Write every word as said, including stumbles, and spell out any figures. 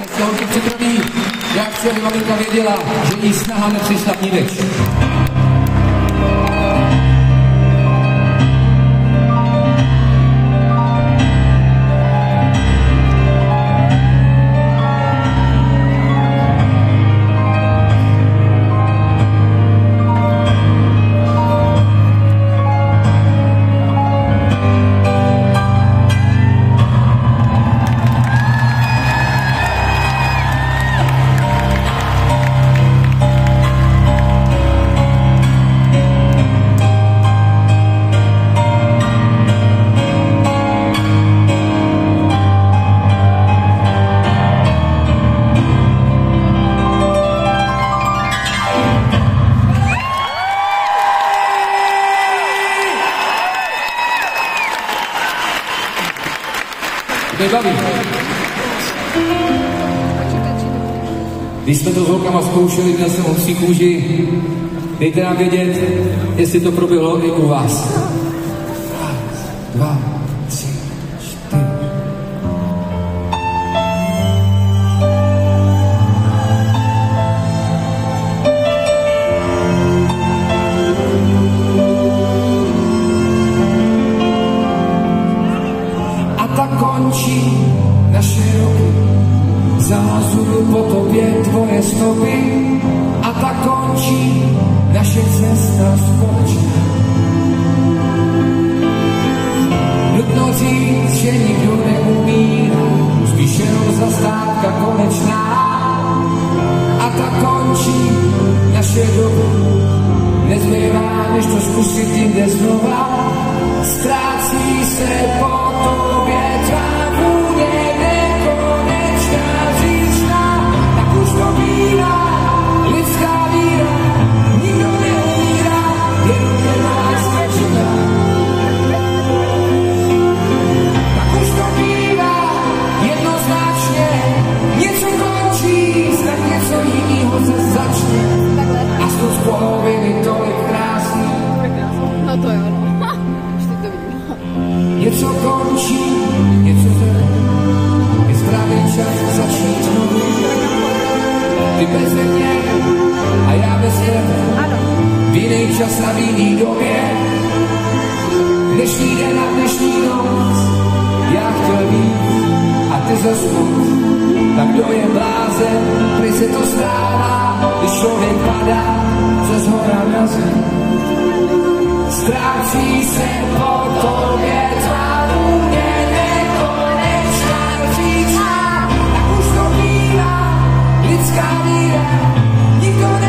Ať se holky připraví, jak se maminka věděla, že jí snaha nepřišla k ní več. Baví. Když jsme to s holkama zkoušeli, měl jsem husí kůži, dejte nám vědět, jestli to proběhlo i u vás. Dva, tři, čtyři. Končí naše roky, zázuju po tobě tvoje stopy a tak končí naše cesta společná. Nutno říct, že nikdo neumírá, spíš jenom zastávka konečná a tak končí naše doba. Nezbývá, než to zkusit jinde znova, ztrácí se po tobě tvá vůně nekonečná říčná, tak už to bývá lidská víra, nikdo neumírá, jenom je láska čeká. Tak už to bývá jednoznačně, něco končí, snad něco jinýho se začne. A z poloviny tolik krásný. No to je ono. Už teď to vidím. Něco končí, něco zde. Je správný čas začít mluvit. Ty bez mě a já bez tebe. Ano. V jiný čas a v jiný době. Dnešní den a dnešní noc. Já chtěl víc a ty zas moc. Tak kdo je blázen, prý se to stává, když člověk padá přes hora na zem. Ztrácí se po tobě tvá vůně nekonečná říčná, tak už to bývá lidská víra, nikdo